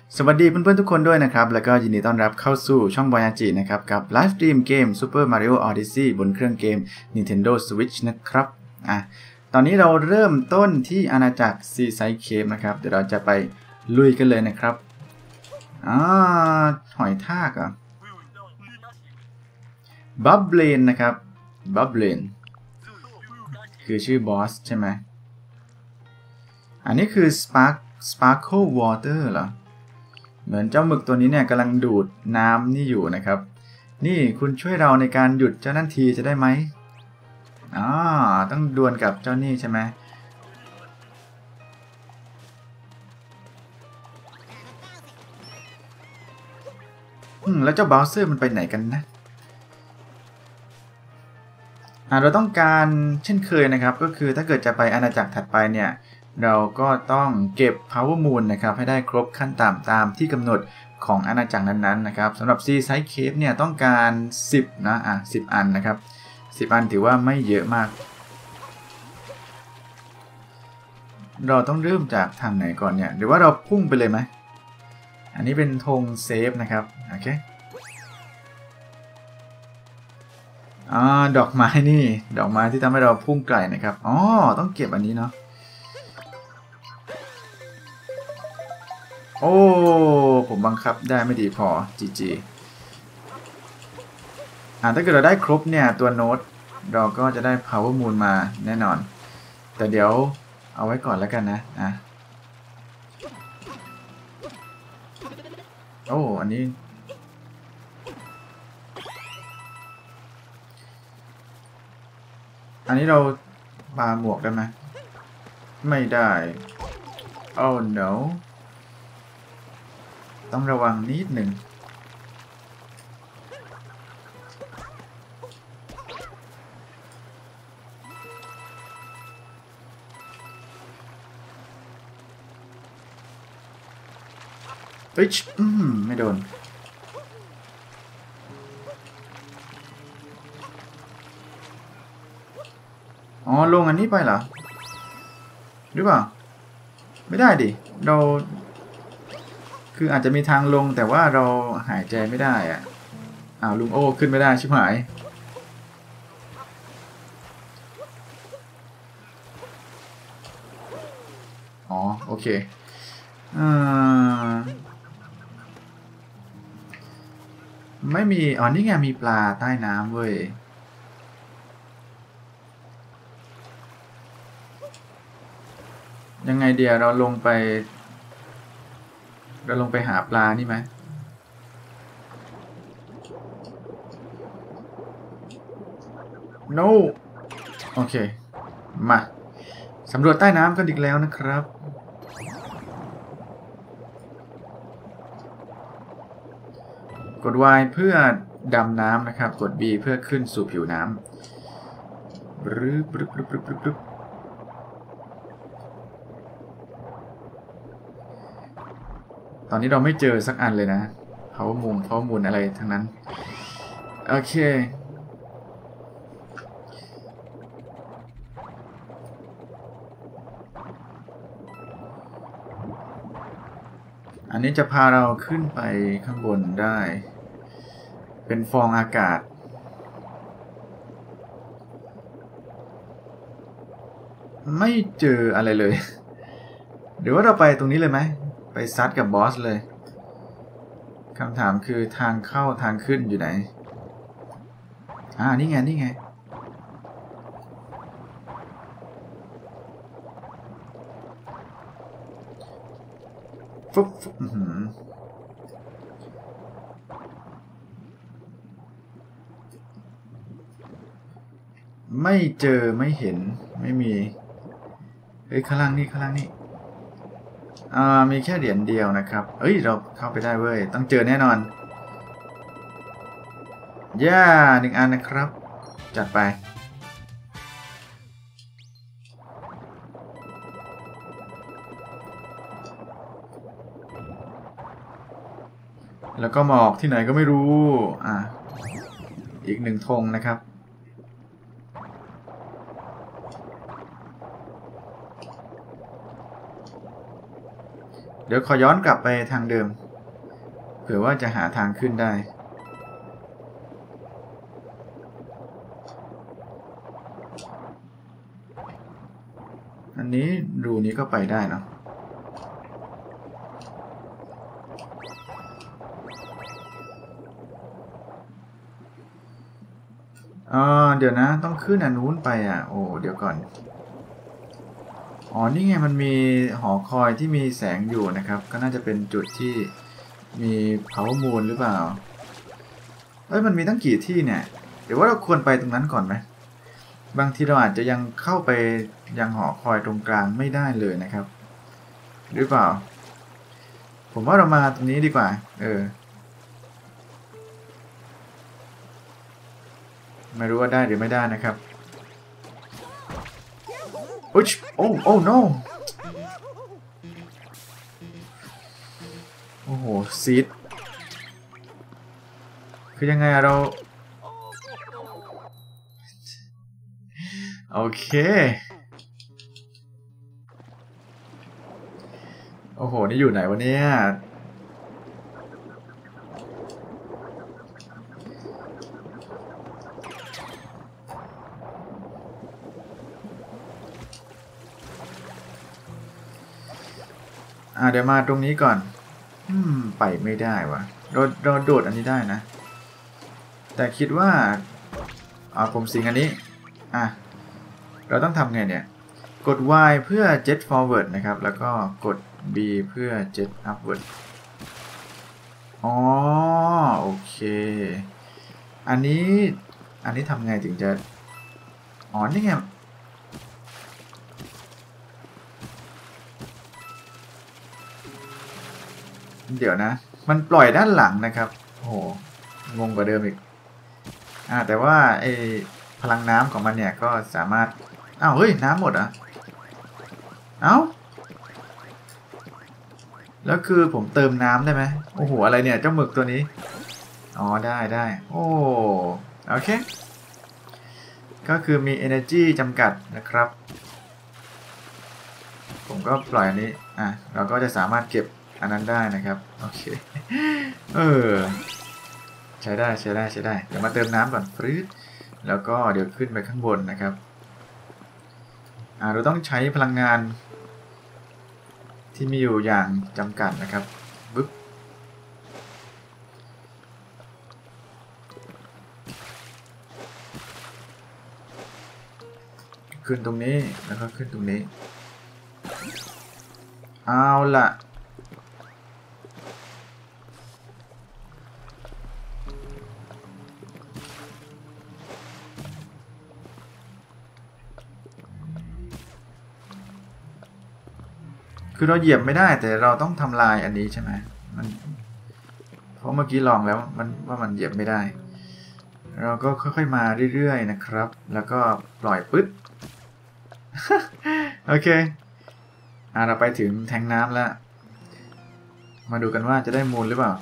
สวัสดีเพื่อนๆทุกคนด้วยนะครับแล้วก็ยินดีต้อนรับเข้าสู่ช่องบอยาจินะครับกับไลฟ์สตรีมเกม Super Mario Odyssey บนเครื่องเกม Nintendo Switch นะครับตอนนี้เราเริ่มต้นที่อาณาจักร Seaside Cave นะครับเดี๋ยวเราจะไปลุยกันเลยนะครับหอยทากบับเบลนนะครับบับเบลนคือชื่อบอสใช่ไหมอันนี้คือ Sparkle Water เหรอเหมือนเจ้าหมึกตัวนี้เนี่ยกำลังดูดน้ำนี่อยู่นะครับนี่คุณช่วยเราในการหยุดเจ้านั่นทีจะได้ไหมต้องดวลกับเจ้านี่ใช่ไหมแล้วเจ้าบาวเซอร์มันไปไหนกันนะเราต้องการเช่นเคยนะครับก็คือถ้าเกิดจะไปอาณาจักรถัดไปเนี่ยเราก็ต้องเก็บ Power Moon นะครับให้ได้ครบขั้นต่ำตามที่กำหนดของอาณาจักรนั้นๆนะครับสำหรับ Seaside Cave เนี่ยต้องการ10นะ10 อันนะครับ10 อันถือว่าไม่เยอะมากเราต้องเริ่มจากทางไหนก่อนเนี่ยหรือว่าเราพุ่งไปเลยไหมอันนี้เป็นธงเซฟนะครับโอเคดอกไม้นี่ดอกไม้ที่ทำให้เราพุ่งไกลนะครับต้องเก็บอันนี้เนาะโอ้ผมบังคับได้ไม่ดีพอ GG ถ้าเกิดเราได้ครบเนี่ยตัวโน้ตเราก็จะได้ Power Moon มาแน่นอนแต่เดี๋ยวเอาไว้ก่อนแล้วกันนะอันนี้เราปาหมวกได้ไหมไม่ได้no ต้องระวังนิดหนึ่งไม่โดนลงอันนี้ไปเหรอหรือเปล่าไม่ได้ดิเราคืออาจจะมีทางลงแต่ว่าเราหายใจไม่ได้ลุงโอ้ขึ้นไม่ได้ชิบหายโอเคไม่มีนี่ไงมีปลาใต้น้ำเว้ยยังไงเดี๋ยวเราลงไปหาปลานี่ไหมno โอเคมาสำรวจใต้น้ำกันอีกแล้วนะครับกด Y เพื่อดำน้ำนะครับกด B เพื่อขึ้นสู่ผิวน้ำตอนนี้เราไม่เจอสักอันเลยนะPower Moonอะไรทั้งนั้นโอเคอันนี้จะพาเราขึ้นไปข้างบนได้เป็นฟองอากาศไม่เจออะไรเลยหรือว่าเราไปตรงนี้เลยไหมไปซัดกับบอสเลยคำถามคือทางเข้าทางขึ้นอยู่ไหนนี่ไงฟุ๊บไม่เจอไม่เห็นไม่มีข้างล่างนี่มีแค่เหรียญเดียวนะครับเราเข้าไปได้เว้ยต้องเจอแน่นอน1 อันนะครับจัดไปแล้วก็หมอกที่ไหนก็ไม่รู้อีก1 ธงนะครับเดี๋ยวขอย้อนกลับไปทางเดิมเผื่อว่าจะหาทางขึ้นได้อันนี้รูนี้ก็ไปได้เนาะเดี๋ยวนะต้องขึ้นอันนู้นไปอ่ะโอ้เดี๋ยวก่อนอ๋อนี่ไงมันมีหอคอยที่มีแสงอยู่นะครับก็น่าจะเป็นจุดที่มีเผามูลหรือเปล่ามันมีตั้งกี่ที่เนี่ยเดี๋ยวว่าเราควรไปตรงนั้นก่อนไหมบางทีเราอาจจะยังเข้าไปยังหอคอยตรงกลางไม่ได้เลยนะครับหรือเปล่าผมว่าเรามาตรงนี้ดีกว่าไม่รู้ว่าได้หรือไม่ได้นะครับอุ๊ยโอ้ no โอ้โหซีดคือยังไงเราโอเคโอ้โหนี่อยู่ไหนวะเนี่ยเดี๋ยวมาตรงนี้ก่อนไปไม่ได้วะโดดอันนี้ได้นะแต่คิดว่าผมสิงอันนี้เราต้องทำไงเนี่ยกด Y เพื่อ jet forward นะครับแล้วก็กด B เพื่อ jet upward โอเคอันนี้ทำไงถึงจะนี่ไงเดี๋ยวนะมันปล่อยด้านหลังนะครับโอ้โหงงกว่าเดิมอีกแต่ว่าไอพลังน้ำของมันเนี่ยก็สามารถเฮ้ยน้ำหมดแล้วคือผมเติมน้ำได้ไหมโอ้โหอะไรเนี่ยเจ้าหมึกตัวนี้ได้โโอเคก็คือมี energy จำกัดนะครับผมก็ปล่อยอันนี้เราก็จะสามารถเก็บอันนั้นได้นะครับโอเคใช้ได้เดี๋ยวมาเติมน้ำก่อนฟรีดแล้วก็เดี๋ยวขึ้นไปข้างบนนะครับเราต้องใช้พลังงานที่มีอยู่อย่างจำกัดนะครับบึ๊บขึ้นตรงนี้แล้วก็ขึ้นตรงนี้เอาล่ะคือเราเหยียบไม่ได้แต่เราต้องทำลายอันนี้ใช่ไหมเพราะเมื่อกี้ลองแล้วว่ามันเหยียบไม่ได้เราก็ค่อยๆมาเรื่อยๆนะครับแล้วก็ปล่อยปึ๊บ โอเคเราไปถึงแทงน้ำแล้วมาดูกันว่าจะได้มูลหรือเปล่า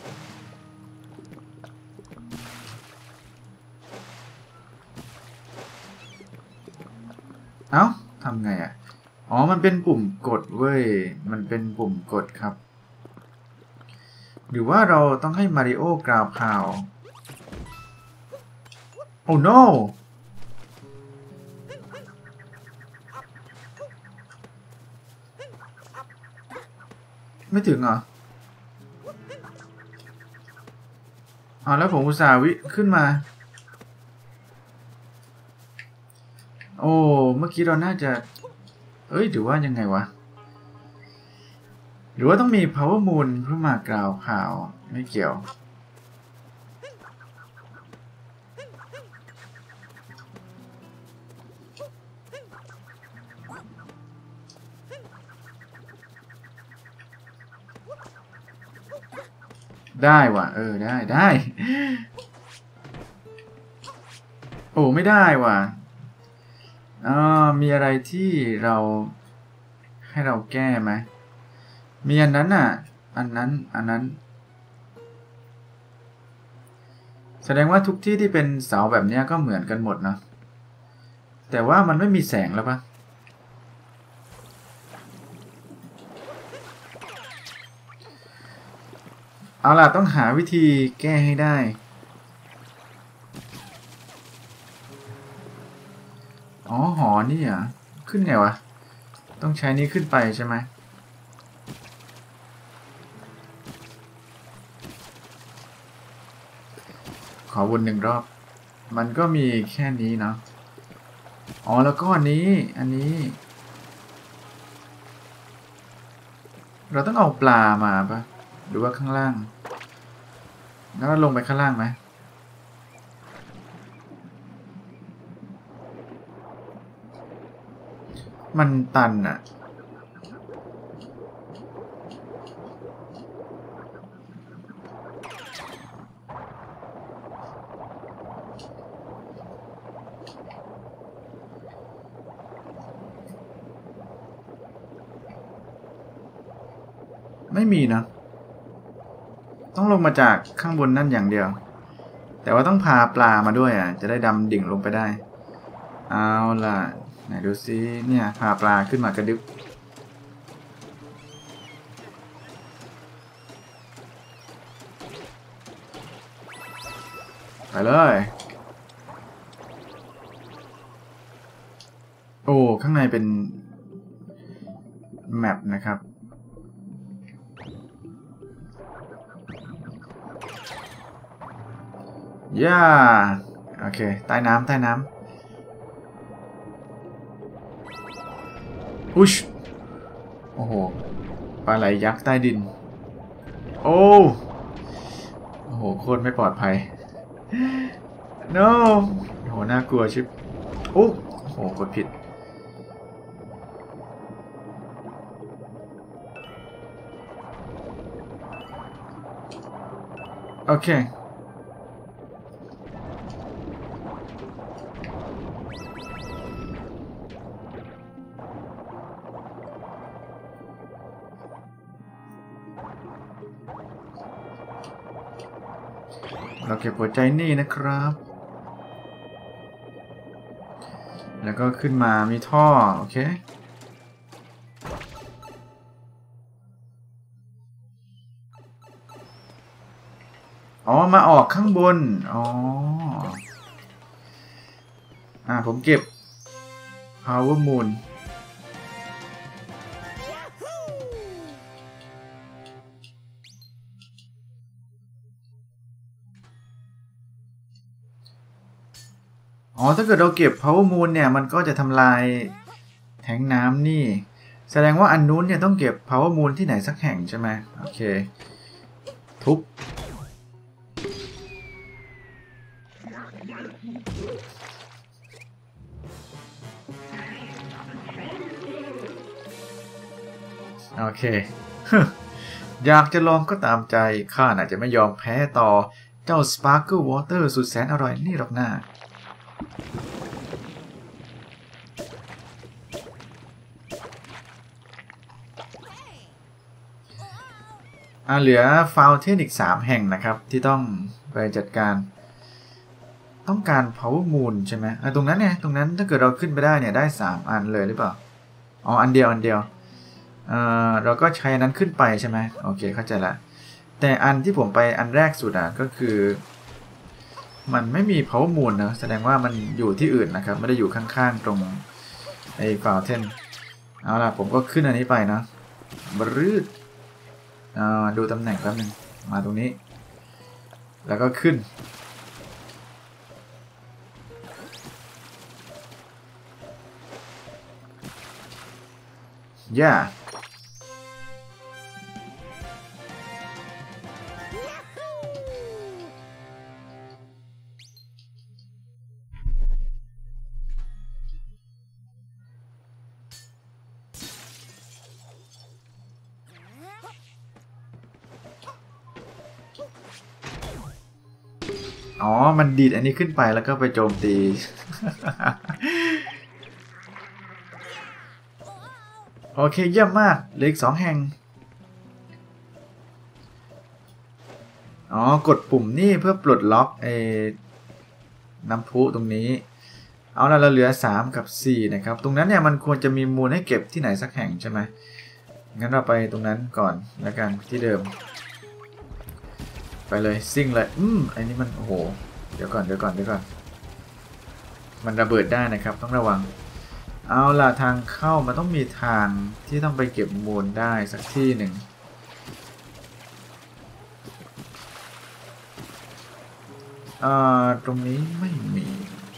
ทำไงมันเป็นปุ่มกดเว้ยมันเป็นปุ่มกดครับหรือว่าเราต้องให้มาริโอกราวพาวโอ้ no ไม่ถึงเหรอแล้วผมอุตส่าห์ขึ้นมาเมื่อกี้เราน่าจะหรือว่ายังไงวะหรือว่าต้องมี power moon เพื่อมากราวพาวไม่เกี่ยวได้ว่ะได้ไม่ได้ว่ะมีอะไรที่เราให้เราแก้ไหมมีอันนั้นอันนั้นแสดงว่าทุกที่ที่เป็นเสาแบบนี้ก็เหมือนกันหมดนะแต่ว่ามันไม่มีแสงแล้วปะเอาล่ะต้องหาวิธีแก้ให้ได้อ๋อหอนี่อ่ะขึ้นไงวะต้องใช้นี้ขึ้นไปใช่ไหมขอวน1 รอบมันก็มีแค่นี้เนาะอ๋อแล้วก็อันนี้เราต้องเอาปลามาปะหรือว่าข้างล่างแล้วเราลงไปข้างล่างไหมมันตันอะไม่มีนะต้องลงมาจากข้างบนนั่นอย่างเดียวแต่ว่าต้องพาปลามาด้วยอ่ะจะได้ดำดิ่งลงไปได้เอาล่ะไหนดูซิเนี่ยพาปลาขึ้นมากระดึ๊บไปเลยโอ้ข้างในเป็นแมปนะครับย่าโอเคใต้น้ำอุ๊ชโอ้โหปลาไหลยักษ์ใต้ดินโอ้โหโคตรไม่ปลอดภัย no โหน่ากลัวชิบโอ้โหกดผิดโอเคเราเก็บหัวใจนี่นะครับแล้วก็ขึ้นมามีท่อโอเคอ๋อมาออกข้างบนอ๋อผมเก็บ Power Moonอ๋อถ้าเกิดเราเก็บ Power Moon เนี่ยมันก็จะทำลายแทงน้ำนี่แสดงว่าอันนู้นเนี่ยต้องเก็บ Power Moon ที่ไหนสักแห่งใช่ไหมโอเคทุบโอเค อยากจะลองก็ตามใจข้าอาจจะไม่ยอมแพ้ต่อเจ้า Sparkle Water สุดแสนอร่อยนี่หรอกนะเหลือ Fountain อีก3 แห่งนะครับที่ต้องไปจัดการต้องการ Power Moon ใช่ไหมตรงนั้นเนี่ยตรงนั้นถ้าเกิดเราขึ้นไปได้เนี่ยได้3 อันเลยหรือเปล่าอ๋ออันเดียวเราก็ใช้อันนั้นขึ้นไปใช่ไหมโอเคเข้าใจละแต่อันที่ผมไปอันแรกสุดก็คือมันไม่มี Power Moon นะแสดงว่ามันอยู่ที่อื่นนะครับไม่ได้อยู่ข้างๆตรงไอ้ Fountain เอาล่ะผมก็ขึ้นอันนี้ไปนะบรืดดูตำแหน่งแป๊บนึงมาตรงนี้แล้วก็ขึ้นย่าอ๋อมันดีดอันนี้ขึ้นไปแล้วก็ไปโจมตี โอเคเยี่ยมมากเหลืออีก2 แห่งกดปุ่มนี่เพื่อปลดล็อกน้ำพุตรงนี้เอาละเราเหลือ3 กับ 4นะครับตรงนั้นเนี่ยมันควรจะมีมูลให้เก็บที่ไหนสักแห่งใช่ไหมงั้นเราไปตรงนั้นก่อนแล้วกันที่เดิมไปเลยซิ่งเลยไอ้นี่มันโอ้โหเดี๋ยวก่อนมันระเบิดได้นะครับต้องระวังเอาล่ะทางเข้ามันต้องมีทางที่ต้องไปเก็บมูลได้สักที่หนึ่งตรงนี้ไม่มี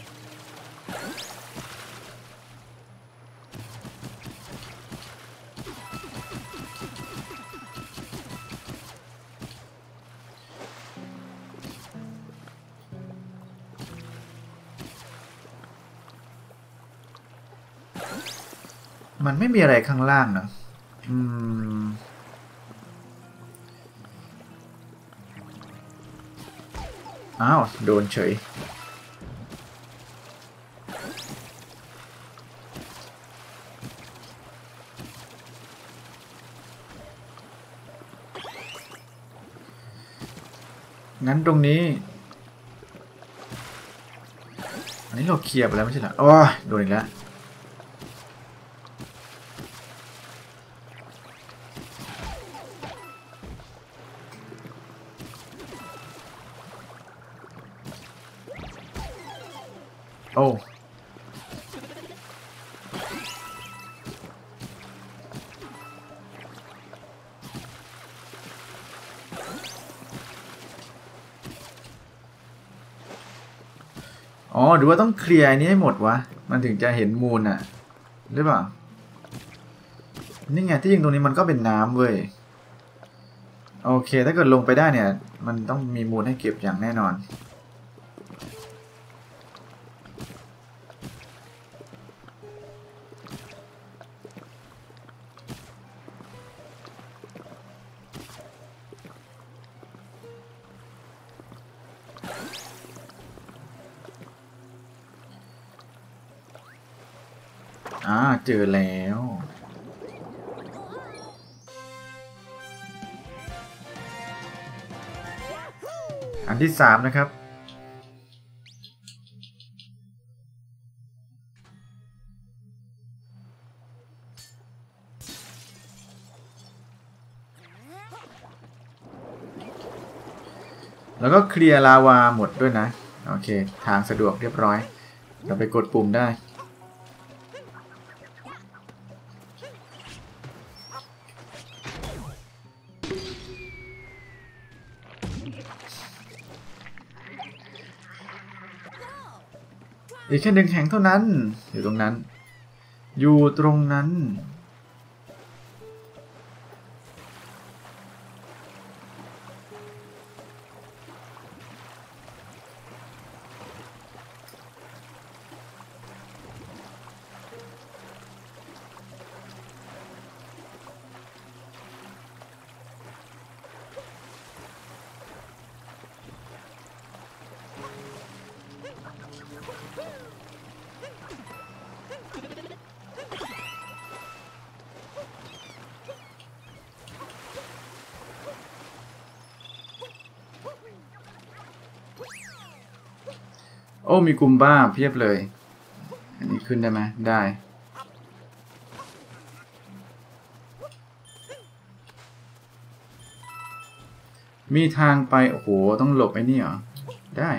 มันไม่มีอะไรข้างล่างนะอ้าวโดนเฉยงั้นตรงนี้อันนี้เราเคลียร์ไปแล้วไม่ใช่เหรออ๋อโดนอีกแล้วโอ้อ๋อหรือว่าต้องเคลียร์อันนี้ให้หมดวะมันถึงจะเห็นมูลอ่ะหรือเปล่านี่ไงที่ยิงตรงนี้มันก็เป็นน้ำเว้ยโอเคถ้าเกิดลงไปได้เนี่ยมันต้องมีมูลให้เก็บอย่างแน่นอนเจอแล้วอันที่3นะครับแล้วก็เคลียร์ลาวาหมดด้วยนะโอเคทางสะดวกเรียบร้อยเราไปกดปุ่มได้อีกแค่1แห่งเท่านั้นอยู่ตรงนั้นโอ้มีกุมบ้าเพียบเลยอันนี้ขึ้นได้ไหมได้มีทางไปโอ้โหต้องหลบไอ้นี่เหรอได้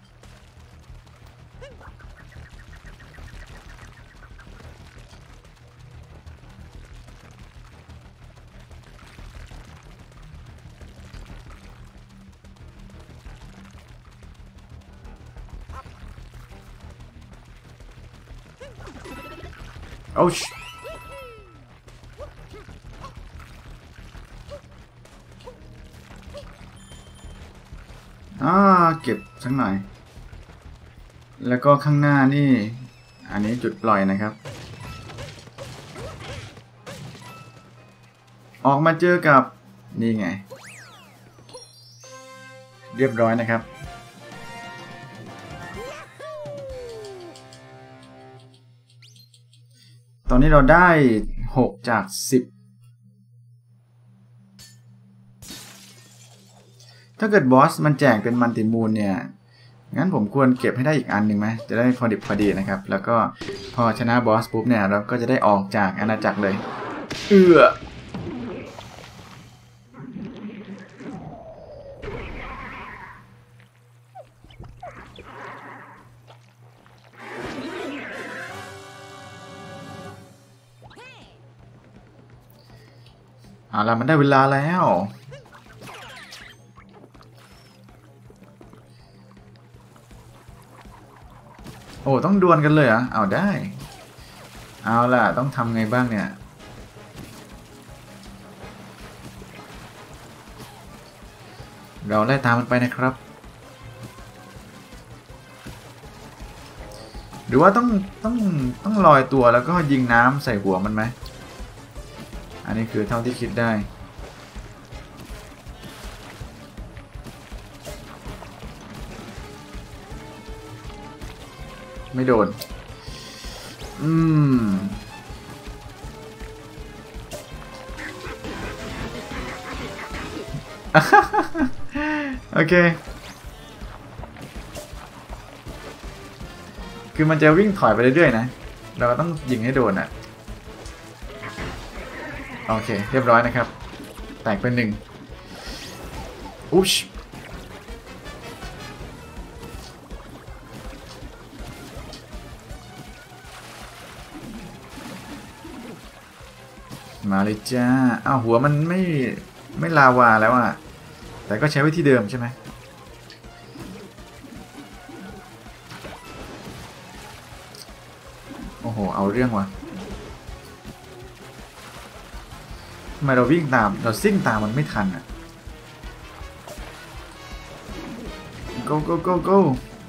โอ้ชเก็บสักหน่อยแล้วก็ข้างหน้านี่อันนี้จุดปล่อยนะครับออกมาเจอกับนี่ไงเรียบร้อยนะครับตอนนี้เราได้6จาก10ถ้าเกิดบอสมันแจกเป็นมันติมูลเนี่ยงั้นผมควรเก็บให้ได้อีกอันหนึ่งไหมจะได้พอดิบพอดีนะครับแล้วก็พอชนะบอสปุ๊บเนี่ยเราก็จะได้ออกจากอาณาจักรเลยเอาล่ะมันได้เวลาแล้วโอ้ต้องดวลกันเลยเหรอเอาได้เอาล่ะต้องทำไงบ้างเนี่ยเราไล่ตามมันไปนะครับหรือว่าต้องลอยตัวแล้วก็ยิงน้ำใส่หัวมันไหมอันนี้คือเท่าที่คิดได้ไม่โดนโอเคคือมันจะวิ่งถอยไปเรื่อยๆนะเราก็ต้องยิงให้โดนอ่ะโอเคเรียบร้อยนะครับแตกเป็น1อุ๊ชมาเลยจ้าอ้าวหัวมันไม่ลาวาแล้วอ่ะแต่ก็ใช้วิธีเดิมใช่ไหมโอ้โหเอาเรื่องว่ะทำไมเราวิ่งตามเราซิ่งตามมันไม่ทันอ่ะ go go go go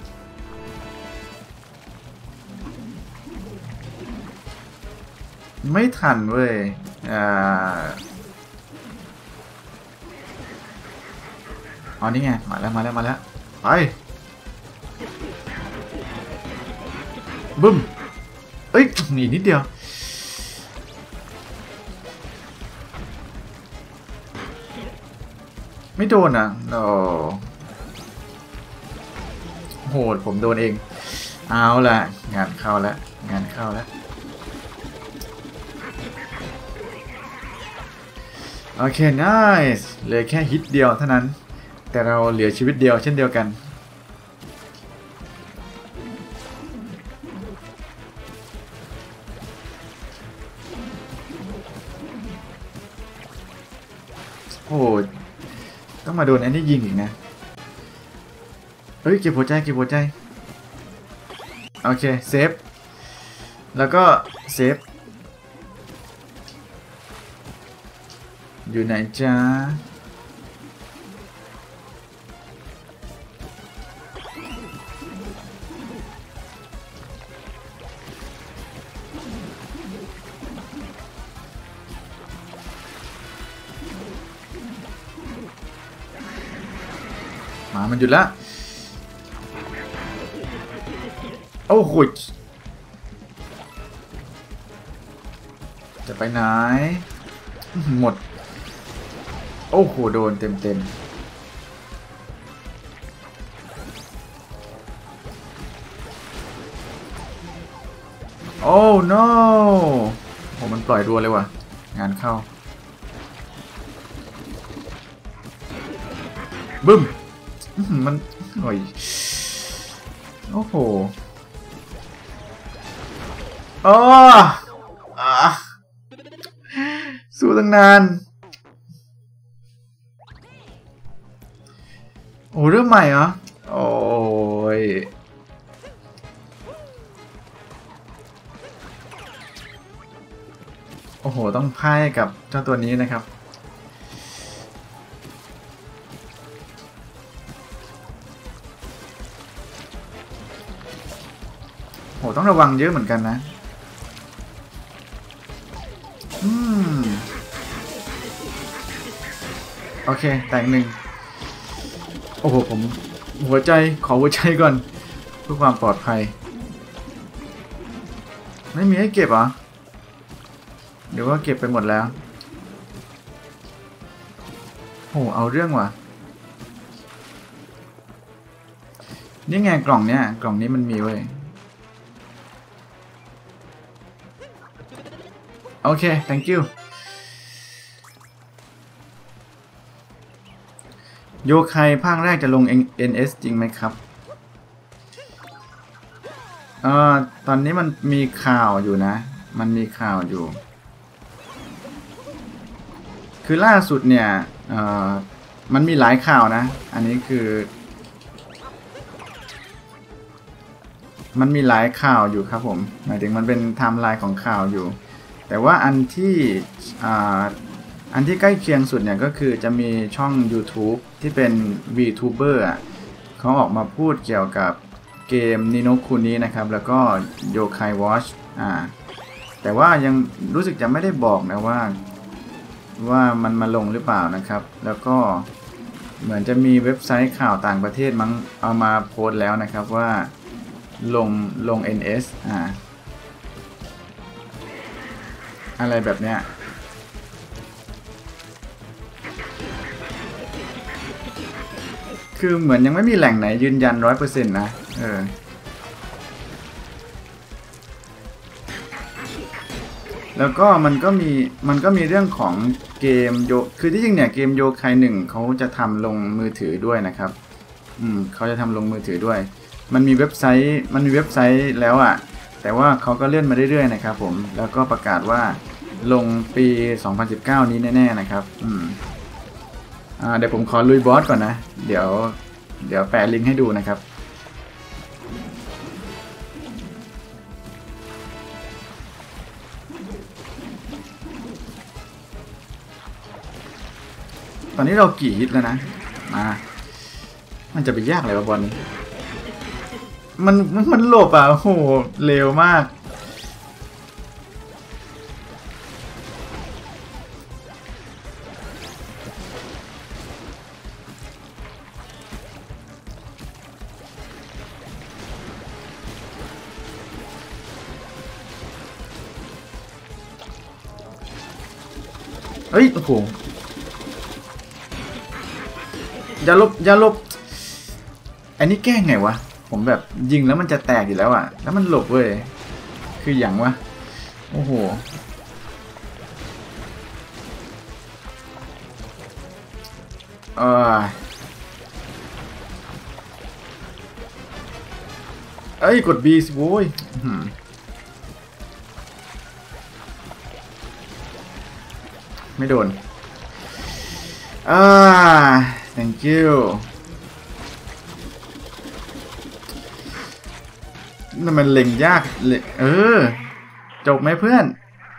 ไม่ทันเว้ยอ๋อนี่ไงมาแล้วไปบึ้มเอ้ยหนีนิดเดียวไม่โดนอ่ะโหดผมโดนเองเอาละงานเข้าแล้วโอเค nice เหลือแค่ฮิตเดียวเท่านั้นแต่เราเหลือชีวิตเดียวเช่นเดียวกันโอ้ต้องมาโดนอันนี้ยิงอีกนะเฮ้ยเก็บหัวใจโอเคเซฟแล้วก็เซฟอยู่ไหนจ้ามันหยุดละโอ้โหจะไปไหนหมดโอ้โหโดนเต็มโอ้ no โอ้มันปล่อยรัวเลยว่ะงานเข้าบึ้มมันโอ้ยโอ้โหสู้ตั้งนานโอ้เรื่องใหม่เหรอโอ้ยโอ้โหต้องพ่ายกับเจ้าตัวนี้นะครับโหต้องระวังเยอะเหมือนกันนะโอเคแตก1โอ้โหผมหัวใจขอหัวใจก่อนเพื่อความปลอดภัยไม่มีให้เก็บเหรอหรือว่าเก็บไปหมดแล้วโหเอาเรื่องว่ะนี่ไงกล่องเนี้ยกล่องนี้มันมีเว้ยโอเค thank you โยไคภาคแรกจะลง NS จริงไหมครับตอนนี้มันมีข่าวอยู่นะมันมีข่าวอยู่คือล่าสุดเนี่ยมันมีหลายข่าวนะอันนี้คือมันมีหลายข่าวอยู่ครับผมหมายถึงมันเป็นไทม์ไลน์ของข่าวอยู่แต่ว่าอันที่ใกล้เคียงสุดเนี่ยก็คือจะมีช่อง YouTube ที่เป็น VTuber เขาออกมาพูดเกี่ยวกับเกม Ni no Kuni นะครับแล้วก็ Yokai Watch แต่ว่ายังรู้สึกจะไม่ได้บอกนะว่ามันมาลงหรือเปล่านะครับแล้วก็เหมือนจะมีเว็บไซต์ข่าวต่างประเทศมั้งเอามาโพสต์แล้วนะครับว่าลง NS อะไรแบบเนี้ยคือเหมือนยังไม่มีแหล่งไหนยืนยัน 100% นะแล้วก็มันก็มีเรื่องของเกมคือที่จริงเนี่ยเกมโยคาย1เขาจะทำลงมือถือด้วยนะครับเขาจะทำลงมือถือด้วยมันมีเว็บไซต์แล้วแต่ว่าเขาก็เลื่อนมาเรื่อยๆนะครับผมแล้วก็ประกาศว่าลงปี 2019 นี้แน่ๆนะครับเดี๋ยวผมขอลุยบอสก่อนนะเดี๋ยวแปะลิงก์ให้ดูนะครับตอนนี้เรากี่ฮิตแล้วนะมันจะไปยากอะไรวะบอลนี้มันหลบโอ้โหเร็วมากเฮ้ยโอ้โหอย่าลบอันนี้แก้ไงวะผมแบบยิงแล้วมันจะแตกอยู่แล้วแล้วมันหลบเว้ยคืออย่างวะโอ้โหเอ้ยกด B สิโว้ยไม่โดนthank you นั่นมันเล็งยากเลยจบไหมเพื่อน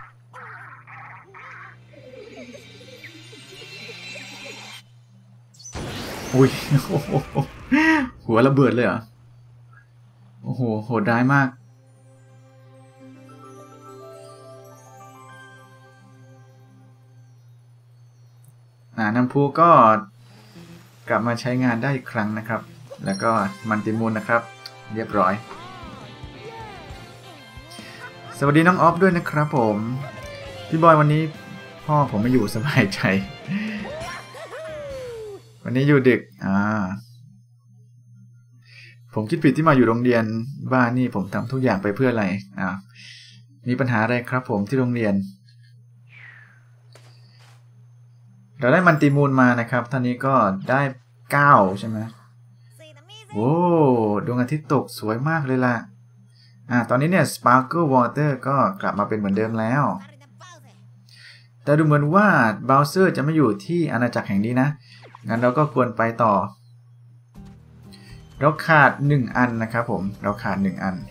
อุ้ยหัวระเบิดเลยเหรอโอ้โหโหดร้ายมากน้ำพุก็กลับมาใช้งานได้อีกครั้งนะครับแล้วก็มันติมูลนะครับเรียบร้อยสวัสดีน้องออฟด้วยนะครับผมพี่บอยวันนี้พ่อผมไม่อยู่สบายใจวันนี้อยู่ดึกผมคิดผิดที่มาอยู่โรงเรียนบ้านนี่ผมทำทุกอย่างไปเพื่ออะไรมีปัญหาอะไรครับผมที่โรงเรียนเราได้มันติมูลมานะครับท่านี้ก็ได้9ใช่ไหมโอ้ดวงอาทิตย์ตกสวยมากเลยล่ะตอนนี้เนี่ย Sparkle Water ก็กลับมาเป็นเหมือนเดิมแล้วแต่ดูเหมือนว่า Bowser จะไม่อยู่ที่อาณาจักรแห่งนี้นะงั้นเราก็ควรไปต่อเราขาด1อันนะครับผมเราขาด1อัน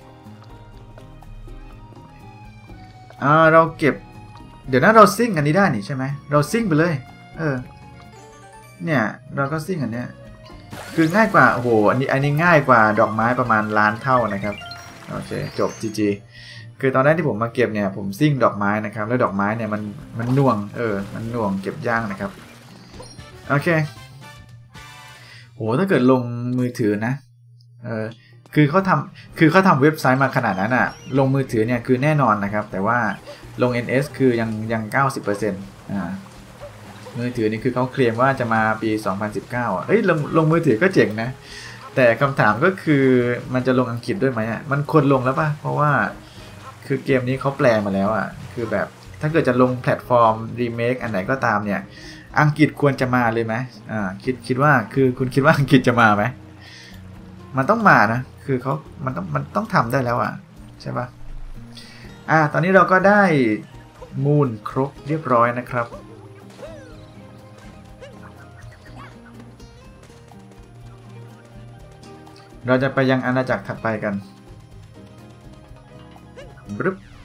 เราเก็บเดี๋ยวนะเราซิ่งอันนี้ได้นี่ใช่ไหมเราซิ่งไปเลยเนี่ยเราก็ซิ่งอันเนี้ยคือง่ายกว่าโอ้โหอันนี้ง่ายกว่าดอกไม้ประมาณล้านเท่านะครับโอเคจบ GG คือตอนแรกที่ผมมาเก็บเนี่ยผมซิ่งดอกไม้นะครับแล้วดอกไม้เนี่ยมันหน่วงมันหน่วงเก็บยากนะครับโอเคโหถ้าเกิดลงมือถือนะคือเขาทำเว็บไซต์มาขนาดนั้นลงมือถือเนี่ยคือแน่นอนนะครับแต่ว่าลง NS คือยัง 90% มือถือนี่คือเขาเคลมว่าจะมาปี 2019เฮ้ยลงมือถือก็เจ๋งนะแต่คำถามก็คือมันจะลงอังกฤษด้วยไหมมันควรลงแล้วป่ะเพราะว่าคือเกมนี้เขาแปลมาแล้วคือแบบถ้าเกิดจะลงแพลตฟอร์มรีเมคอันไหนก็ตามเนี่ยอังกฤษควรจะมาเลยไหมคิดว่าคือคุณคิดว่าอังกฤษจะมาไหมมันต้องมานะคือมันต้องทำได้แล้วใช่ป่ะตอนนี้เราก็ได้มูลครบเรียบร้อยนะครับเราจะไปยังอาณาจักรถัดไปกันรึบ